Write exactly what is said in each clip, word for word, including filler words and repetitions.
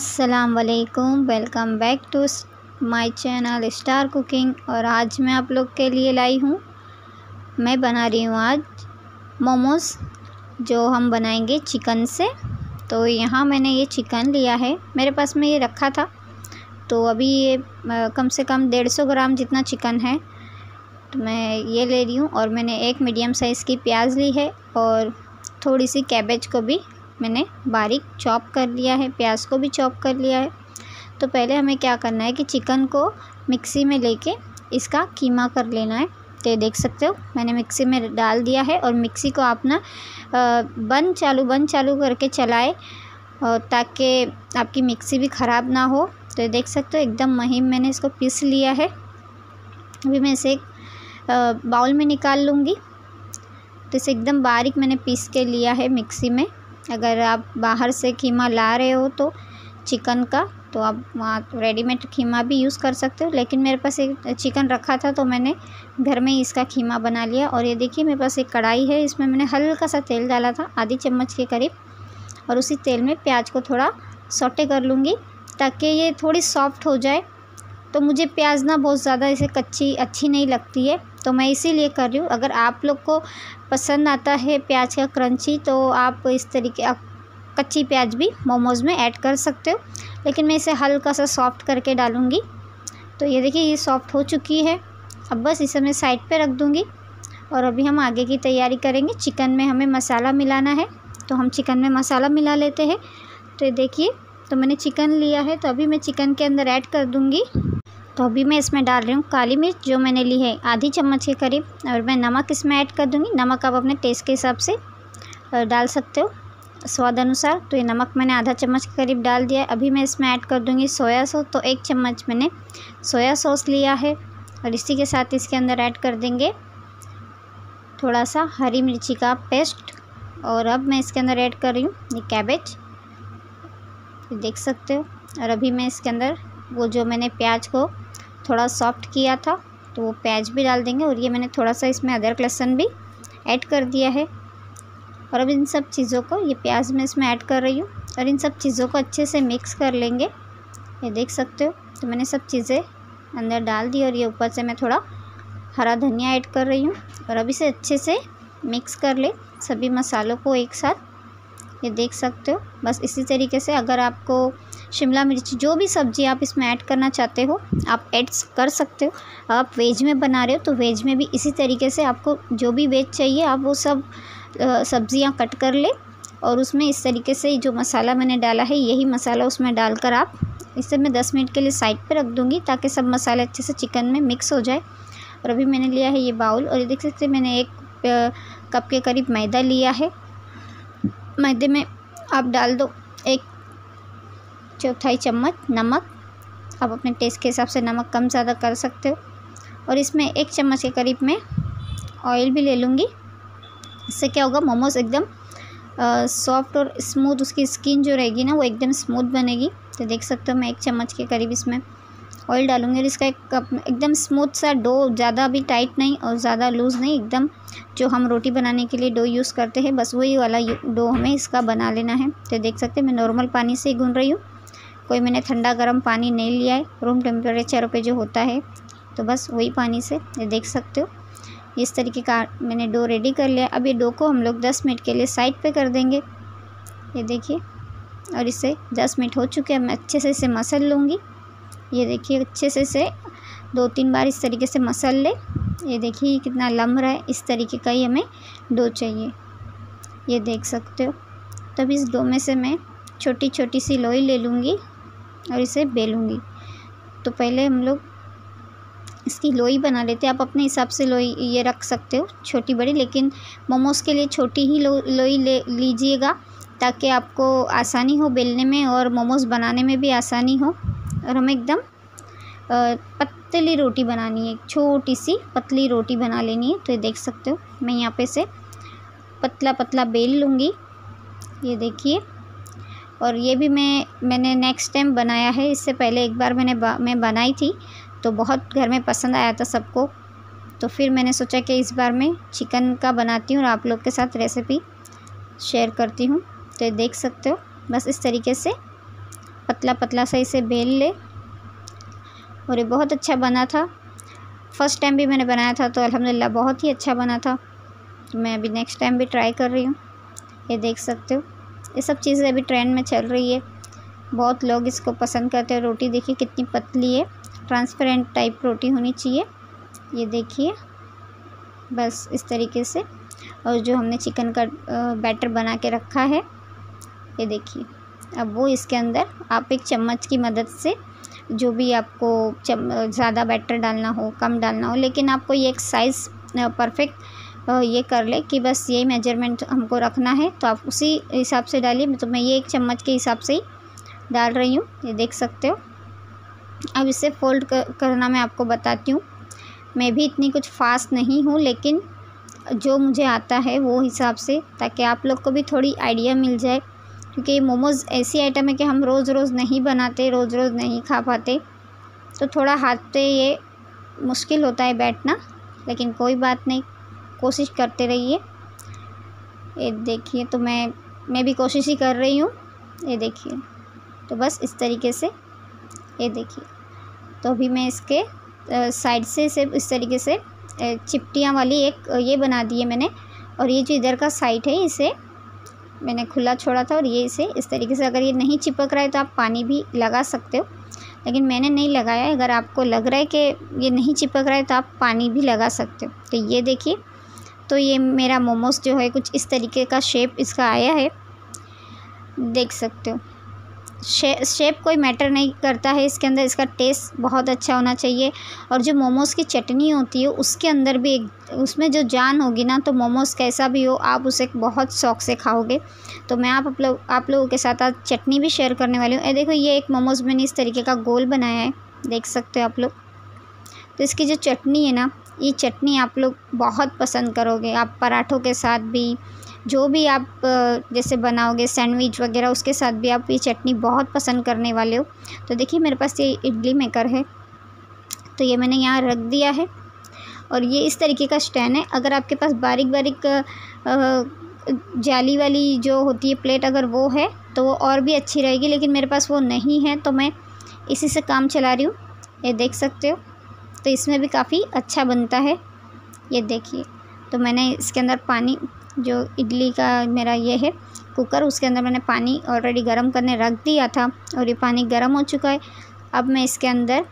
अस्सलाम वालेकुम, welcome back to my channel star cooking. और आज मैं आप लोग के लिए लाई हूँ, मैं बना रही हूँ आज मोमोज़, जो हम बनाएंगे चिकन से। तो यहाँ मैंने ये चिकन लिया है, मेरे पास में ये रखा था, तो अभी ये कम से कम डेढ़ सौ ग्राम जितना चिकन है, तो मैं ये ले रही हूँ। और मैंने एक मीडियम साइज़ की प्याज ली है और थोड़ी सी कैबेज को भी मैंने बारीक चॉप कर लिया है, प्याज को भी चॉप कर लिया है। तो पहले हमें क्या करना है कि चिकन को मिक्सी में लेके इसका कीमा कर लेना है। तो ये देख सकते हो मैंने मिक्सी में डाल दिया है, और मिक्सी को आप ना बंद चालू बंद चालू करके चलाए, ताकि आपकी मिक्सी भी ख़राब ना हो। तो ये देख सकते हो एकदम महीन मैंने इसको पीस लिया है। अभी मैं इसे एक बाउल में निकाल लूँगी। तो इसे एकदम बारीक मैंने पीस के लिया है मिक्सी में। अगर आप बाहर से कीमा ला रहे हो तो चिकन का, तो आप वहाँ रेडीमेड कीमा भी यूज़ कर सकते हो, लेकिन मेरे पास एक चिकन रखा था तो मैंने घर में ही इसका कीमा बना लिया। और ये देखिए मेरे पास एक कढ़ाई है, इसमें मैंने हल्का सा तेल डाला था, आधी चम्मच के करीब। और उसी तेल में प्याज को थोड़ा सौटे कर लूँगी ताकि ये थोड़ी सॉफ्ट हो जाए। तो मुझे प्याज ना बहुत ज़्यादा इसे कच्ची अच्छी नहीं लगती है, तो मैं इसीलिए कर रही हूँ। अगर आप लोग को पसंद आता है प्याज का क्रंची, तो आप इस तरीके आप कच्ची प्याज भी मोमोज़ में ऐड कर सकते हो, लेकिन मैं इसे हल्का सा सॉफ्ट करके डालूँगी। तो ये देखिए ये सॉफ्ट हो चुकी है। अब बस इसे मैं साइड पे रख दूँगी, और अभी हम आगे की तैयारी करेंगे। चिकन में हमें मसाला मिलाना है, तो हम चिकन में मसाला मिला लेते हैं। तो ये देखिए, तो मैंने चिकन लिया है, तो अभी मैं चिकन के अंदर ऐड कर दूँगी। तो अभी मैं इसमें डाल रही हूँ काली मिर्च, जो मैंने ली है आधी चम्मच के करीब। और मैं नमक इसमें ऐड कर दूँगी। नमक आप अपने टेस्ट के हिसाब से डाल सकते हो, स्वाद अनुसार। तो ये नमक मैंने आधा चम्मच के करीब डाल दिया है। अभी मैं इसमें ऐड कर दूँगी सोया सॉस। तो एक चम्मच मैंने सोया सॉस लिया है, और इसी के साथ इसके अंदर ऐड कर देंगे थोड़ा सा हरी मिर्ची का पेस्ट। और अब मैं इसके अंदर ऐड कर रही हूँ ये कैबेज, देख सकते हो। और अभी मैं इसके अंदर वो जो मैंने प्याज को थोड़ा सॉफ्ट किया था, तो वो प्याज भी डाल देंगे। और ये मैंने थोड़ा सा इसमें अदरक लहसुन भी ऐड कर दिया है। और अब इन सब चीज़ों को, ये प्याज मैं इसमें ऐड कर रही हूँ, और इन सब चीज़ों को अच्छे से मिक्स कर लेंगे। ये देख सकते हो, तो मैंने सब चीज़ें अंदर डाल दी, और ये ऊपर से मैं थोड़ा हरा धनिया ऐड कर रही हूँ। और अब इसे अच्छे से मिक्स कर ले सभी मसालों को एक साथ। ये देख सकते हो, बस इसी तरीके से। अगर आपको शिमला मिर्च, जो भी सब्ज़ी आप इसमें ऐड करना चाहते हो, आप ऐड कर सकते हो। आप वेज में बना रहे हो तो वेज में भी इसी तरीके से आपको जो भी वेज चाहिए, आप वो सब सब्ज़ियाँ कट कर ले, और उसमें इस तरीके से जो मसाला मैंने डाला है, यही मसाला उसमें डालकर आप इसे मैं दस मिनट के लिए साइड पे रख दूँगी, ताकि सब मसाले अच्छे से चिकन में मिक्स हो जाए। और अभी मैंने लिया है ये बाउल, और ये देख सकते हैं मैंने एक कप के करीब मैदा लिया है। मैदे में आप डाल दो एक चौथाई चम्मच नमक। आप अपने टेस्ट के हिसाब से नमक कम ज़्यादा कर सकते हो। और इसमें एक चम्मच के करीब में ऑयल भी ले लूँगी। इससे क्या होगा, मोमोज़ एकदम सॉफ्ट और स्मूथ, उसकी स्किन जो रहेगी ना वो एकदम स्मूथ बनेगी। तो देख सकते हो मैं एक चम्मच के करीब इसमें ऑयल डालूँगी, और इसका एक कप एकदम स्मूथ सा डो, ज़्यादा भी टाइट नहीं और ज़्यादा लूज़ नहीं, एकदम जो हम रोटी बनाने के लिए डो यूज़ करते हैं, बस वही वाला डो हमें इसका बना लेना है। तो देख सकते हैं मैं नॉर्मल पानी से ही गूँध रही हूँ, कोई मैंने ठंडा गर्म पानी नहीं लिया है, रूम टेम्परेचर पे जो होता है, तो बस वही पानी से। ये देख सकते हो इस तरीके का मैंने डो रेडी कर लिया। अब ये डो को हम लोग दस मिनट के लिए साइड पे कर देंगे। ये देखिए, और इसे दस मिनट हो चुके हैं, मैं अच्छे से इसे मसल लूँगी। ये देखिए अच्छे से इसे दो तीन बार इस तरीके से मसल ले। ये देखिए कितना लम रहा है, इस तरीके का ही हमें डो चाहिए। ये देख सकते हो। तब इस डो में से मैं छोटी छोटी सी लोई ले लूँगी और इसे बेलूँगी। तो पहले हम लोग इसकी लोई बना लेते हैं। आप अपने हिसाब से लोई ये रख सकते हो, छोटी बड़ी, लेकिन मोमोज़ के लिए छोटी ही लो लोई ले लीजिएगा, ताकि आपको आसानी हो बेलने में और मोमोज़ बनाने में भी आसानी हो। और हमें एकदम पतली रोटी बनानी है, छोटी सी पतली रोटी बना लेनी है। तो ये देख सकते हो मैं यहाँ पे से पतला पतला बेल लूँगी। ये देखिए, और ये भी मैं मैंने नेक्स्ट टाइम बनाया है, इससे पहले एक बार मैंने बा, मैं बनाई थी, तो बहुत घर में पसंद आया था सबको। तो फिर मैंने सोचा कि इस बार मैं चिकन का बनाती हूँ और आप लोग के साथ रेसिपी शेयर करती हूँ। तो ये देख सकते हो बस इस तरीके से पतला पतला सा इसे बेल ले। और ये बहुत अच्छा बना था। फर्स्ट टाइम भी मैंने बनाया था तो अल्हम्दुलिल्लाह बहुत ही अच्छा बना था। मैं अभी नेक्स्ट टाइम भी ट्राई कर रही हूँ। ये देख सकते हो, ये सब चीज़ें अभी ट्रेंड में चल रही है, बहुत लोग इसको पसंद करते हैं। रोटी देखिए कितनी पतली है, ट्रांसपेरेंट टाइप रोटी होनी चाहिए। ये देखिए बस इस तरीके से। और जो हमने चिकन का बैटर बना के रखा है, ये देखिए, अब वो इसके अंदर आप एक चम्मच की मदद से, जो भी आपको चम ज़्यादा बैटर डालना हो, कम डालना हो, लेकिन आपको ये एक साइज़ परफेक्ट ये कर ले कि बस ये मेजरमेंट हमको रखना है, तो आप उसी हिसाब से डालिए। तो मैं ये एक चम्मच के हिसाब से ही डाल रही हूँ, ये देख सकते हो। अब इसे फोल्ड कर, करना मैं आपको बताती हूँ। मैं भी इतनी कुछ फास्ट नहीं हूँ, लेकिन जो मुझे आता है वो हिसाब से, ताकि आप लोग को भी थोड़ी आइडिया मिल जाए। क्योंकि मोमोज़ ऐसी आइटम है कि हम रोज़ रोज़ नहीं बनाते, रोज़ रोज़ नहीं खा पाते, तो थोड़ा हाथ पे ये मुश्किल होता है बैठना, लेकिन कोई बात नहीं, कोशिश करते रहिए। ये देखिए, तो मैं मैं भी कोशिश ही कर रही हूँ। ये देखिए, तो बस इस तरीके से, ये देखिए। तो अभी मैं इसके साइड से सिर्फ इस तरीके से चिपटियाँ वाली एक ये बना दी है मैंने। और ये जो इधर का साइड है इसे मैंने खुला छोड़ा था, और ये इसे इस तरीके से, अगर ये नहीं चिपक रहा है तो आप पानी भी लगा सकते हो, लेकिन मैंने नहीं लगाया है। अगर आपको लग रहा है कि ये नहीं चिपक रहा है तो आप पानी भी लगा सकते हो। तो ये देखिए, तो ये मेरा मोमोज़ जो है कुछ इस तरीके का शेप इसका आया है, देख सकते हो। शे, शेप कोई मैटर नहीं करता है इसके अंदर, इसका टेस्ट बहुत अच्छा होना चाहिए। और जो मोमोज़ की चटनी होती है उसके अंदर भी एक, उसमें जो जान होगी ना, तो मोमोज़ कैसा भी हो आप उसे बहुत शौक़ से खाओगे। तो मैं आप लोग आप लोगों के साथ आज चटनी भी शेयर करने वाली हूँ। ये देखो, ये एक मोमोज़ मैंने इस तरीके का गोल बनाया है, देख सकते हो आप लोग। तो इसकी जो चटनी है ना, ये चटनी आप लोग बहुत पसंद करोगे। आप पराठों के साथ भी, जो भी आप जैसे बनाओगे सैंडविच वगैरह, उसके साथ भी आप ये चटनी बहुत पसंद करने वाले हो। तो देखिए, मेरे पास ये इडली मेकर है, तो ये मैंने यहाँ रख दिया है। और ये इस तरीके का स्टैंड है। अगर आपके पास बारीक बारीक जाली वाली जो होती है प्लेट, अगर वो है तो वो और भी अच्छी रहेगी, लेकिन मेरे पास वो नहीं है, तो मैं इसी से काम चला रही हूँ। ये देख सकते हो, तो इसमें भी काफ़ी अच्छा बनता है। ये देखिए, तो मैंने इसके अंदर पानी, जो इडली का मेरा ये है कुकर, उसके अंदर मैंने पानी ऑलरेडी गर्म करने रख दिया था, और ये पानी गर्म हो चुका है। अब मैं इसके अंदर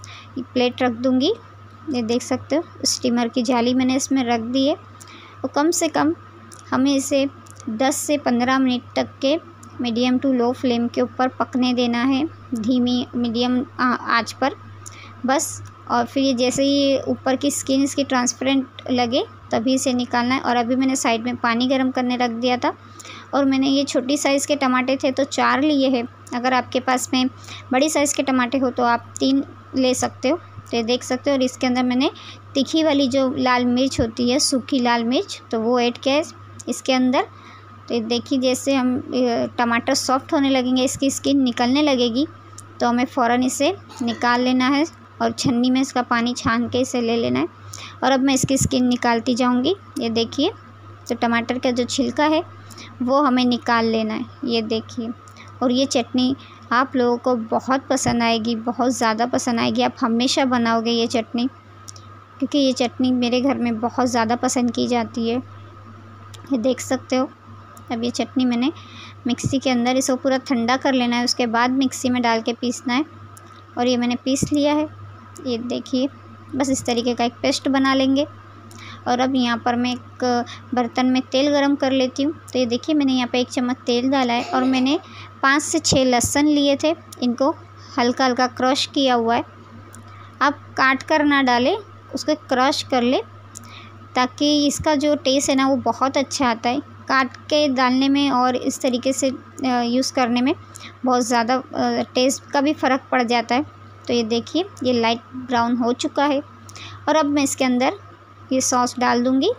प्लेट रख दूँगी। ये देख सकते हो, स्टीमर की जाली मैंने इसमें रख दी है। और कम से कम हमें इसे दस से पंद्रह मिनट तक के मीडियम टू लो फ्लेम के ऊपर पकने देना है, धीमी मीडियम आंच पर बस। और फिर ये जैसे ही ऊपर की स्किन इसकी ट्रांसपेरेंट लगे तभी इसे निकालना है। और अभी मैंने साइड में पानी गर्म करने रख दिया था, और मैंने ये छोटी साइज़ के टमाटे थे तो चार लिए हैं। अगर आपके पास में बड़ी साइज़ के टमाटे हो तो आप तीन ले सकते हो। तो ये देख सकते हो। और इसके अंदर मैंने तीखी वाली जो लाल मिर्च होती है, सूखी लाल मिर्च, तो वो ऐड किया है इसके अंदर। तो ये देखिए, जैसे हम टमाटर सॉफ्ट होने लगेंगे, इसकी स्किन निकलने लगेगी, तो हमें फ़ौरन इसे निकाल लेना है और छन्नी में इसका पानी छान के इसे ले लेना है। और अब मैं इसकी स्किन निकालती जाऊंगी। ये देखिए, तो टमाटर का जो छिलका है वो हमें निकाल लेना है। ये देखिए, और ये चटनी आप लोगों को बहुत पसंद आएगी, बहुत ज़्यादा पसंद आएगी। आप हमेशा बनाओगे ये चटनी, क्योंकि ये चटनी मेरे घर में बहुत ज़्यादा पसंद की जाती है। ये देख सकते हो। अब ये चटनी मैंने मिक्सी के अंदर, इसको पूरा ठंडा कर लेना है, उसके बाद मिक्सी में डाल के पीसना है। और ये मैंने पीस लिया है। ये देखिए, बस इस तरीके का एक पेस्ट बना लेंगे। और अब यहाँ पर मैं एक बर्तन में तेल गरम कर लेती हूँ। तो ये देखिए, मैंने यहाँ पे एक चम्मच तेल डाला है, और मैंने पाँच से छः लहसुन लिए थे, इनको हल्का हल्का क्रश किया हुआ है। आप काट कर ना डालें, उसको क्रश कर ले, ताकि इसका जो टेस्ट है ना वो बहुत अच्छा आता है। काट के डालने में और इस तरीके से यूज़ करने में बहुत ज़्यादा टेस्ट का भी फ़र्क पड़ जाता है। तो ये देखिए, ये लाइट ब्राउन हो चुका है। और अब मैं इसके अंदर ये सॉस डाल दूँगी,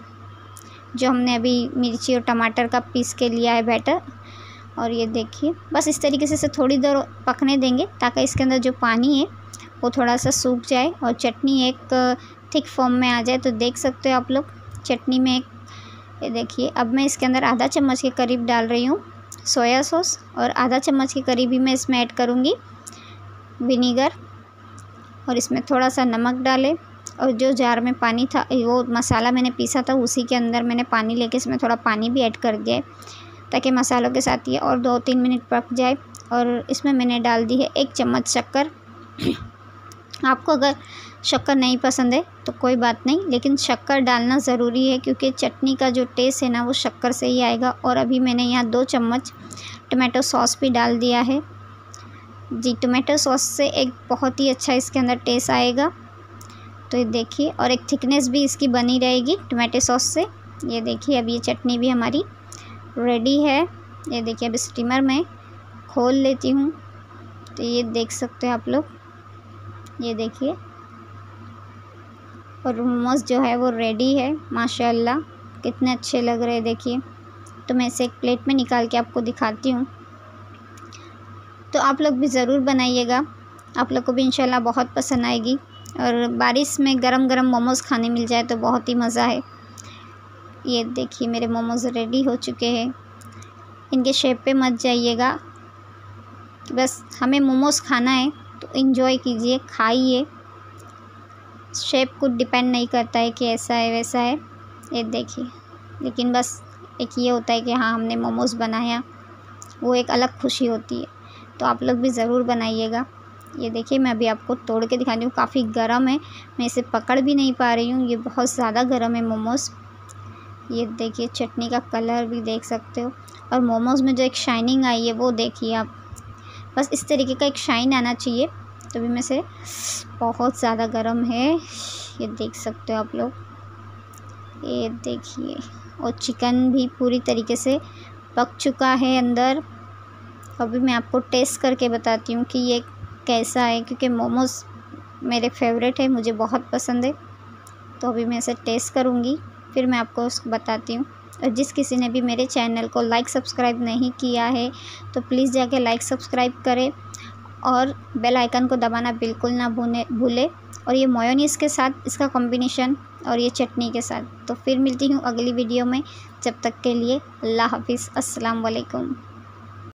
जो हमने अभी मिर्ची और टमाटर का पीस के लिया है बैटर। और ये देखिए, बस इस तरीके से इसे थोड़ी देर पकने देंगे, ताकि इसके अंदर जो पानी है वो थोड़ा सा सूख जाए और चटनी एक थिक फॉर्म में आ जाए। तो देख सकते हो आप लोग, चटनी में एक, ये देखिए, अब मैं इसके अंदर आधा चम्मच के करीब डाल रही हूँ सोया सॉस और आधा चम्मच के करीब ही मैं इसमें ऐड करूँगी विनीगर। और इसमें थोड़ा सा नमक डालें और जो जार में पानी था, वो मसाला मैंने पीसा था, उसी के अंदर मैंने पानी लेके इसमें थोड़ा पानी भी ऐड कर दिया है ताकि मसालों के साथ ये और दो तीन मिनट पक जाए। और इसमें मैंने डाल दी है एक चम्मच शक्कर। आपको अगर शक्कर नहीं पसंद है तो कोई बात नहीं, लेकिन शक्कर डालना ज़रूरी है क्योंकि चटनी का जो टेस्ट है ना वो शक्कर से ही आएगा। और अभी मैंने यहाँ दो चम्मच टमाटो सॉस भी डाल दिया है जी। टमाटो सॉस से एक बहुत ही अच्छा इसके अंदर टेस्ट आएगा। तो ये देखिए, और एक थिकनेस भी इसकी बनी रहेगी टमाटो सॉस से। ये देखिए, अब ये चटनी भी हमारी रेडी है। ये देखिए, अब स्टीमर में खोल लेती हूँ तो ये देख सकते हो आप लोग, ये देखिए, और मोमोज जो है वो रेडी है। माशाल्लाह कितने अच्छे लग रहे हैं, देखिए। तो मैं इसे एक प्लेट में निकाल के आपको दिखाती हूँ। तो आप लोग भी ज़रूर बनाइएगा, आप लोग को भी इंशाल्लाह बहुत पसंद आएगी। और बारिश में गरम गरम मोमोज़ खाने मिल जाए तो बहुत ही मज़ा है। ये देखिए, मेरे मोमोज़ रेडी हो चुके हैं। इनके शेप पे मत जाइएगा, बस हमें मोमोज़ खाना है तो एंजॉय कीजिए, खाइए। शेप कुछ डिपेंड नहीं करता है कि ऐसा है वैसा है। ये देखिए, लेकिन बस एक ये होता है कि हाँ हमने मोमोज़ बनाया, वो एक अलग खुशी होती है। तो आप लोग भी ज़रूर बनाइएगा। ये देखिए, मैं अभी आपको तोड़ के दिखाती हूँ। काफ़ी गर्म है, मैं इसे पकड़ भी नहीं पा रही हूँ, ये बहुत ज़्यादा गर्म है मोमोज़। ये देखिए, चटनी का कलर भी देख सकते हो, और मोमोज़ में जो एक शाइनिंग आई है वो देखिए आप। बस इस तरीके का एक शाइन आना चाहिए। तो भी में से बहुत ज़्यादा गर्म है, ये देख सकते हो आप लोग। ये देखिए, और चिकन भी पूरी तरीके से पक चुका है अंदर। अभी मैं आपको टेस्ट करके बताती हूँ कि ये कैसा है, क्योंकि मोमोज़ मेरे फेवरेट है, मुझे बहुत पसंद है। तो अभी मैं इसे टेस्ट करूँगी, फिर मैं आपको उसको बताती हूँ। और जिस किसी ने भी मेरे चैनल को लाइक सब्सक्राइब नहीं किया है तो प्लीज़ जाके लाइक सब्सक्राइब करें और बेल आइकन को दबाना बिल्कुल ना भूले भूले और ये मेयोनीज़ के साथ इसका कॉम्बिनेशन और ये चटनी के साथ। तो फिर मिलती हूँ अगली वीडियो में, जब तक के लिए अल्लाह हाफिज़, अस्सलाम वालेकुम।